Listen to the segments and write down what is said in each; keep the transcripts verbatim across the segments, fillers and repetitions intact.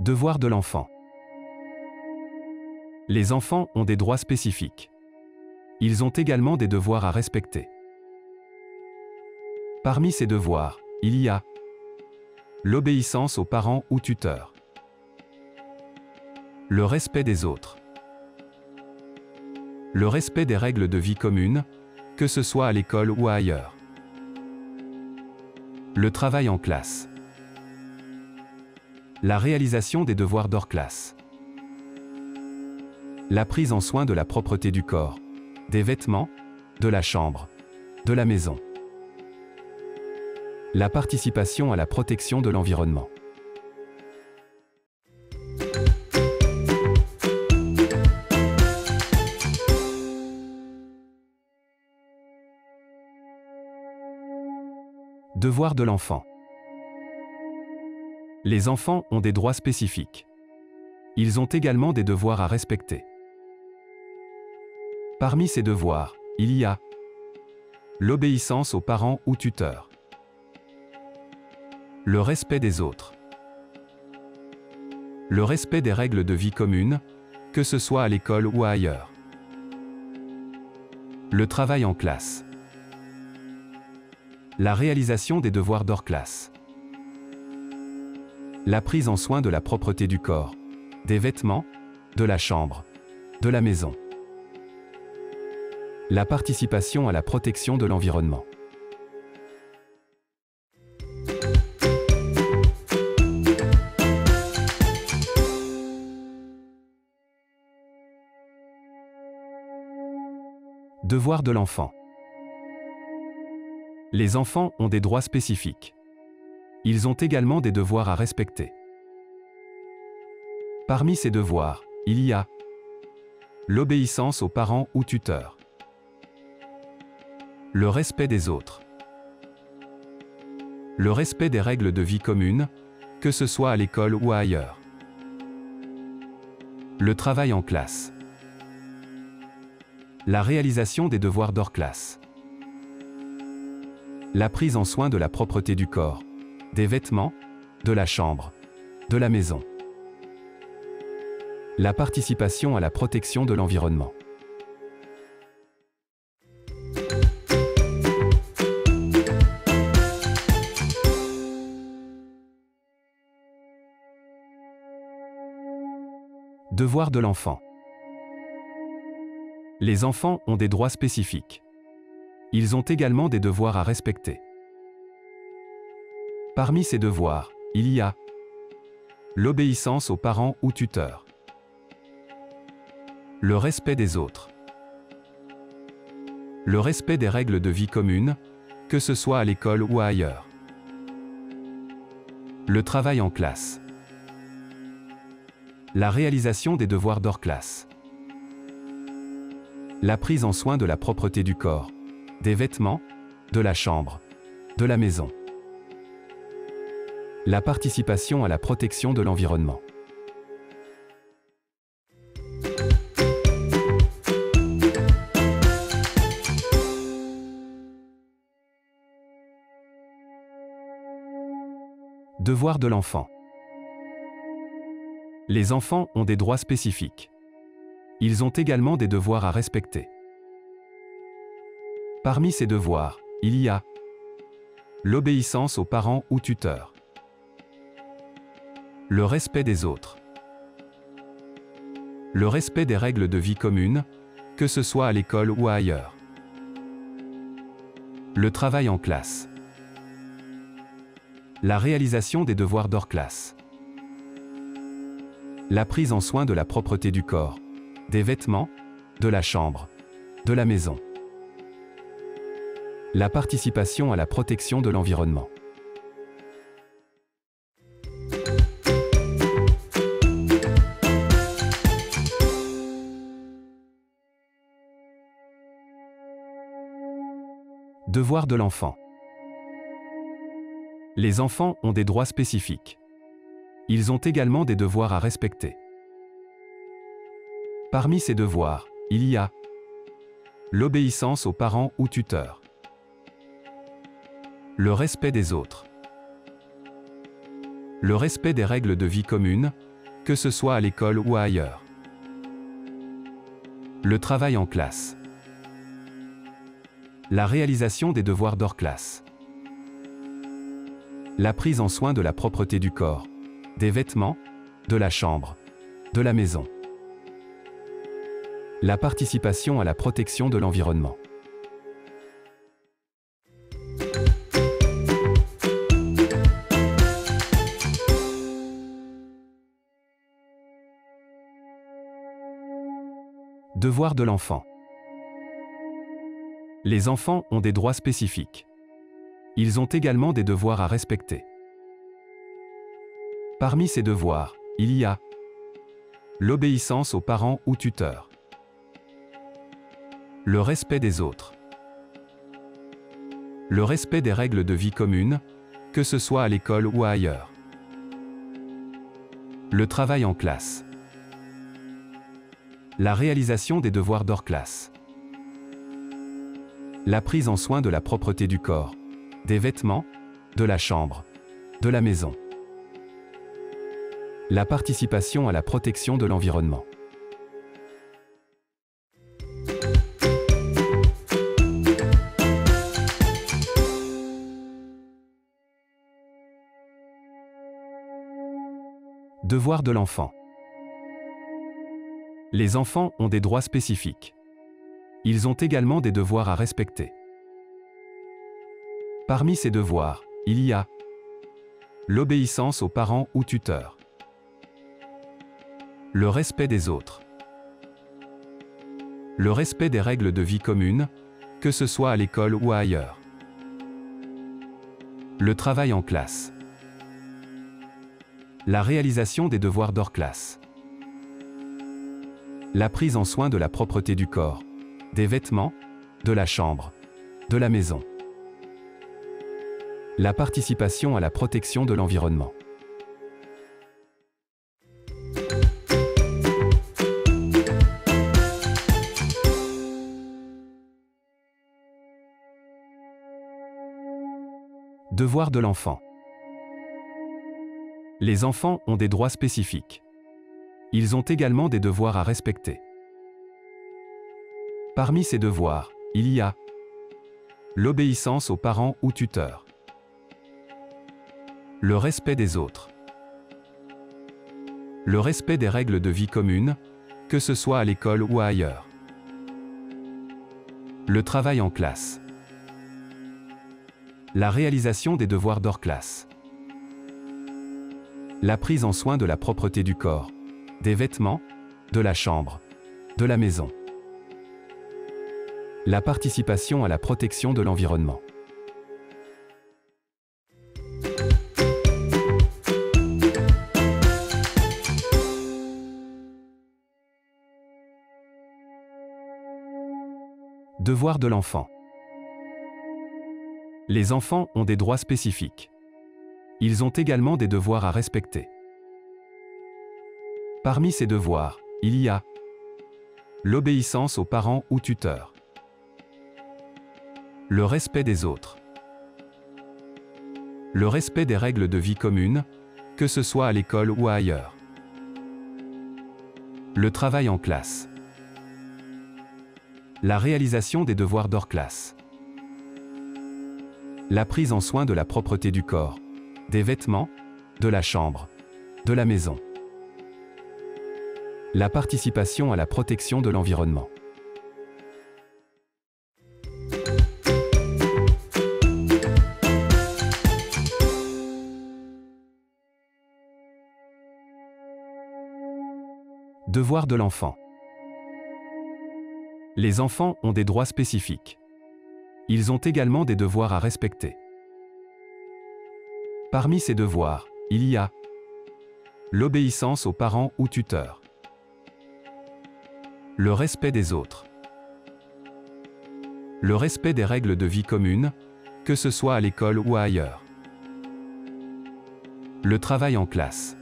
Devoirs de l'enfant. Les enfants ont des droits spécifiques. Ils ont également des devoirs à respecter. Parmi ces devoirs, il y a l'obéissance aux parents ou tuteurs, le respect des autres, le respect des règles de vie commune, que ce soit à l'école ou ailleurs, le travail en classe, la réalisation des devoirs hors classe, la prise en soin de la propreté du corps, des vêtements, de la chambre, de la maison, la participation à la protection de l'environnement. Devoirs de l'enfant. Les enfants ont des droits spécifiques. Ils ont également des devoirs à respecter. Parmi ces devoirs, il y a l'obéissance aux parents ou tuteurs, le respect des autres, le respect des règles de vie commune, que ce soit à l'école ou ailleurs, le travail en classe, la réalisation des devoirs hors classe, la prise en soin de la propreté du corps, des vêtements, de la chambre, de la maison, la participation à la protection de l'environnement. Devoirs de l'enfant. Les enfants ont des droits spécifiques. Ils ont également des devoirs à respecter. Parmi ces devoirs, il y a l'obéissance aux parents ou tuteurs, le respect des autres, le respect des règles de vie commune, que ce soit à l'école ou ailleurs, le travail en classe, la réalisation des devoirs hors classe, la prise en soin de la propreté du corps, des vêtements, de la chambre, de la maison, la participation à la protection de l'environnement. Devoirs de l'enfant. Les enfants ont des droits spécifiques. Ils ont également des devoirs à respecter. Parmi ces devoirs, il y a l'obéissance aux parents ou tuteurs, le respect des autres, le respect des règles de vie commune, que ce soit à l'école ou ailleurs, le travail en classe, la réalisation des devoirs hors classe, la prise en soin de la propreté du corps, des vêtements, de la chambre, de la maison, la participation à la protection de l'environnement. Devoirs de l'enfant. Les enfants ont des droits spécifiques. Ils ont également des devoirs à respecter. Parmi ces devoirs, il y a l'obéissance aux parents ou tuteurs, le respect des autres, le respect des règles de vie commune, que ce soit à l'école ou ailleurs, le travail en classe, la réalisation des devoirs hors classe, la prise en soin de la propreté du corps, des vêtements, de la chambre, de la maison, la participation à la protection de l'environnement. Devoirs de l'enfant. Les enfants ont des droits spécifiques. Ils ont également des devoirs à respecter. Parmi ces devoirs, il y a l'obéissance aux parents ou tuteurs, le respect des autres, le respect des règles de vie commune, que ce soit à l'école ou ailleurs. Le travail en classe. La réalisation des devoirs hors classe. La prise en soin de la propreté du corps, des vêtements, de la chambre, de la maison. La participation à la protection de l'environnement. Devoirs de l'enfant. Les enfants ont des droits spécifiques. Ils ont également des devoirs à respecter. Parmi ces devoirs, il y a l'obéissance aux parents ou tuteurs, le respect des autres, le respect des règles de vie commune, que ce soit à l'école ou ailleurs, le travail en classe, la réalisation des devoirs hors classe, la prise en soin de la propreté du corps, des vêtements, de la chambre, de la maison. La participation à la protection de l'environnement. Devoirs de l'enfant. Les enfants ont des droits spécifiques. Ils ont également des devoirs à respecter. Parmi ces devoirs, il y a l'obéissance aux parents ou tuteurs, le respect des autres, le respect des règles de vie commune, que ce soit à l'école ou ailleurs, le travail en classe, la réalisation des devoirs hors classe, la prise en soin de la propreté du corps, des vêtements, de la chambre, de la maison. La participation à la protection de l'environnement. Devoirs de l'enfant. Les enfants ont des droits spécifiques. Ils ont également des devoirs à respecter. Parmi ces devoirs, il y a l'obéissance aux parents ou tuteurs, le respect des autres, le respect des règles de vie commune, que ce soit à l'école ou ailleurs, le travail en classe, la réalisation des devoirs hors classe, la prise en soin de la propreté du corps, des vêtements, de la chambre, de la maison. La participation à la protection de l'environnement. Devoirs de l'enfant. Les enfants ont des droits spécifiques. Ils ont également des devoirs à respecter. Parmi ces devoirs, il y a l'obéissance aux parents ou tuteurs, le respect des autres, le respect des règles de vie commune, que ce soit à l'école ou ailleurs, le travail en classe, la réalisation des devoirs hors classe, la prise en soin de la propreté du corps, des vêtements, de la chambre, de la maison. La participation à la protection de l'environnement. Devoirs de l'enfant. Les enfants ont des droits spécifiques. Ils ont également des devoirs à respecter. Parmi ces devoirs, il y a l'obéissance aux parents ou tuteurs, le respect des autres, le respect des règles de vie commune, que ce soit à l'école ou ailleurs, le travail en classe,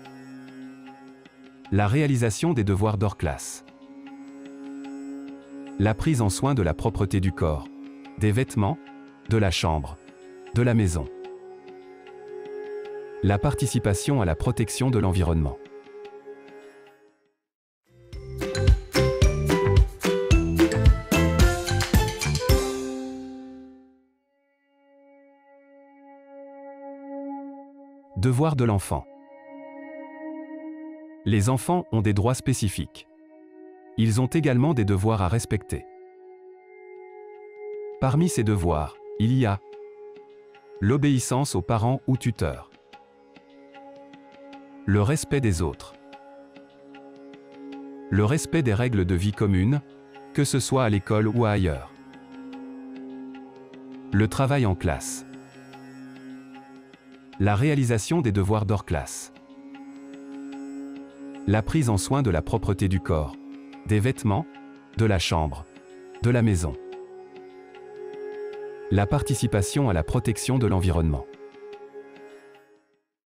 la réalisation des devoirs hors classe, la prise en soin de la propreté du corps, des vêtements, de la chambre, de la maison. La participation à la protection de l'environnement. Devoirs de l'enfant. Les enfants ont des droits spécifiques. Ils ont également des devoirs à respecter. Parmi ces devoirs, il y a l'obéissance aux parents ou tuteurs, le respect des autres, le respect des règles de vie commune, que ce soit à l'école ou ailleurs, le travail en classe, la réalisation des devoirs d'hors classe, la prise en soin de la propreté du corps, des vêtements, de la chambre, de la maison, la participation à la protection de l'environnement.